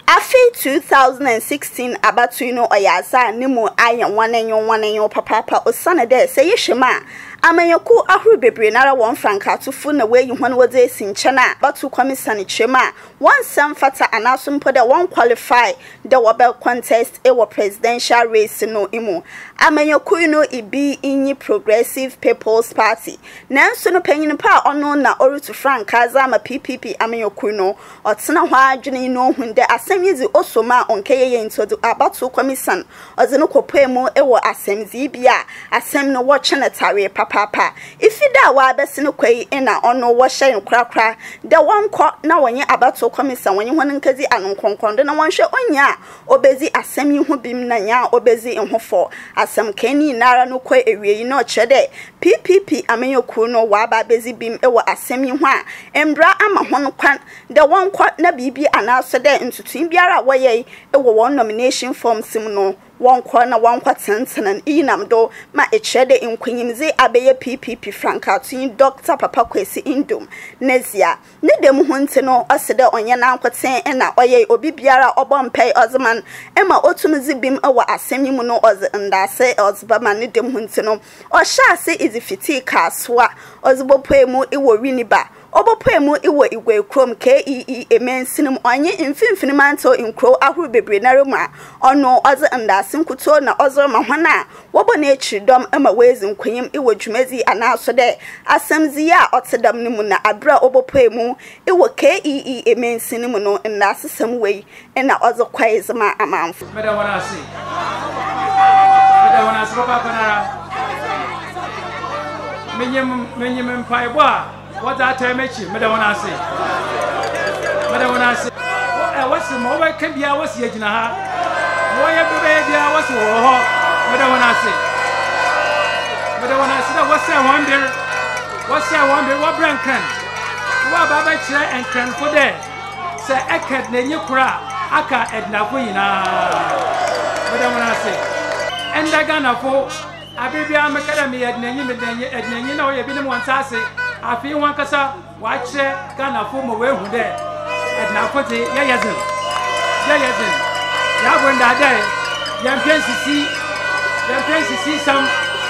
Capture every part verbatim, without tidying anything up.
Afi two thousand sixteen abatu no oyasa nimu ayen wanenyo wanenyo papa osana de se yeshema amanyaku ahuru bebre nara won franka tufu na we yihwan wode esinche na batu komisani chema one sam fata anasumpo de one qualify the wobel contest e wo presidential race no imu amanyaku no ibi inyi Progressive People's Party nanso no panyin pa ono na orutu franka za ma P P P amanyaku no otena hwa adwene no hunde asemizi osoma onkeye yentodu abatu komisan ozeno kopemu e wo asemzi bia asem no wo chenetare papa papa ifida wa abesi no kwai ina ono wo hye nkrakra de wonko na wonye abato komisa wonye hon nkazi anonkonkondo na wonhwe onya obezi asem yi hu bim na nya obezi enhofo asem kani nara no kwa ewie na ochede P P P amenyoku no wa ba bezi bim ewo asem yi hu a embra ama hon kwan de wonko na bibi anaso de ntutu biara woye ewo won nomination form sim no wonko na wonko tenten inam do ma echede enkwanyimze abeye P P P franka tun Doctor Papa Kwesi Indom nezia ne dem hunte no osede onye na ankoten na oye obi biara obompai ozman ema otumzi bim ewa asemi mu no oz ndase ozbama ne dem hunte no o sha se izifiti kaswa ozbopoemu ewo winiba obopoemu ewo igwe krom K E E emensinum onye imfimfini manto inkro ahuru bebre na rema ono oz ndase nkuto na ozro ma hwana wobo na echiridom ema wezi nkwanyim ewo dwumezi anaso de asemzi ya otedam ne mu na abra obopoemu ewo K E E emensinum no na asesam wei na ozo kwaizema amanfo meda wana si meda wana si papa kanara menyem menyem mpaibo a wada tamechi meda wana si meda wana si eh wasi mo ba ka bia wasi agina ha wo ye bebe bia wasi wo ho meda wana si meda wana si da wasi wonder wasi wonder wo brankan wo baba chira enkan fo de se ekad na nyi kura aka ednafo yina meda wana si enda gana fo abibia mekada me ednanyi medanyi ednanyi na wo ye bi ne wonsase afi wan kasa wa kire gana fo mo we hu de ednafo te ya yazin ya yazin ya bonda dai ya mpensisi ya mpensisi sam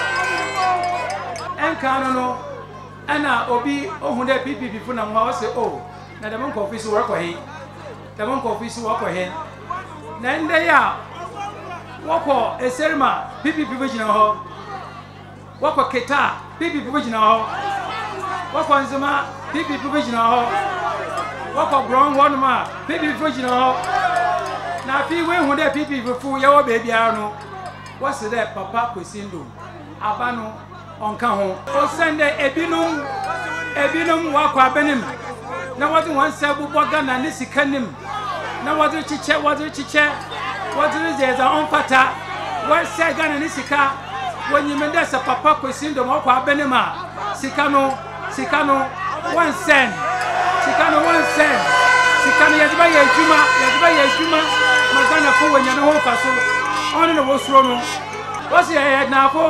enkano no ana obi ohu de P P P fo na mo wa se o na de mon office wo ko he de mon office wo ko he na nde ya woko eserma P P P bujina ho wako keta P P P bujina ho wako nzuma P P P bujina ho wako brown one ma P P P bujina ho na fi we hu de P P P fu ye wo be bia no wase de Papa Kwesi Indom abano onka ho o sende ebinum ebinum wako abenim na wadu wan sabu boga na ne sikanim na wadu chiche wadu chiche wadu zeza onfata wase gana ne sika wanyimende sa Papa Kwesi Indom wako abenim a sika no sika no one cent sika no one cent sika no yajiba ya juma yajiba ya juma magana fo wanya no ho faso ono no wosro no wasi ya na fo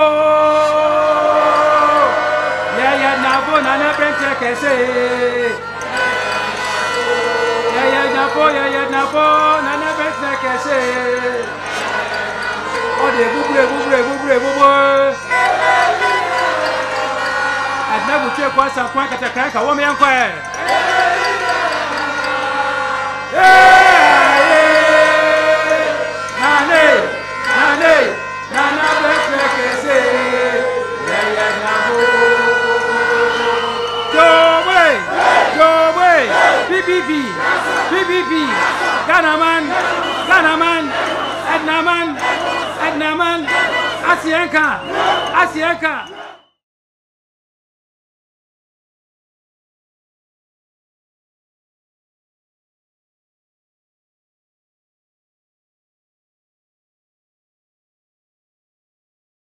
ya ya na fo na na brente kese ya ya na fo ya ya na fo na na brente kese ode bubure bubure bubure bubure adna buche kwa sa kwa katakran ka wo me yankwa eh nane nane nana brente kese ya ya na fo jowe jowe P P P P P P Ghana man Ghana man Edna man Edna man Asienka Asienka